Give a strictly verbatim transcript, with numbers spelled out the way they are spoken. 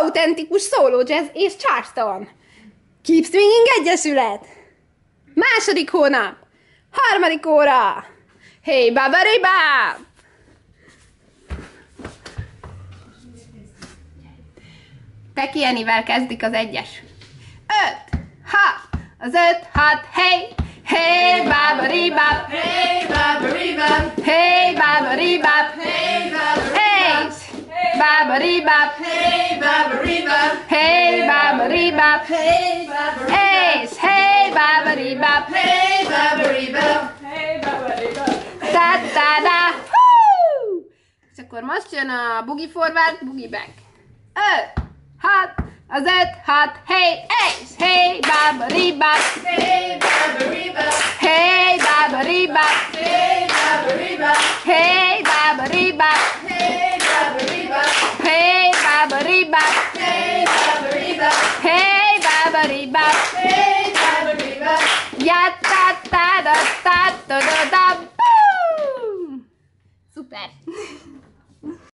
autentikus solo jazz és Charleston. Keep Swinging Egyesület. Második hónap. Harmadik óra. Hey, babaribá! Teki Enivel kezdik az egyes. Öt, hat, az öt, hat, hey! Hey, babaribá! Hey, babaribá! Hey, babaribá! Hey, babaribá! Hey, babaribá! Hey, babaribá! Hey, babaribá! Hey, babaribá! Hey, hey, babaribá! Hey, babaribá! Hey, babaribá! Ta-ta-da! Hú! És akkor most jön a boogie forward, boogie back. Öt, hat, az öt, hat, hey, hey, hey, babaribá! Hey, babaribá! Hey, babaribá! Hey, babaribá! Hey, babaribá! Hey, babaribá! Hey, babaribá! Hey, babaribá! Hey, babaribá! Hey, babaribá! Ja, ta, ta, da, ta, ta, da, da, boom! Szuper!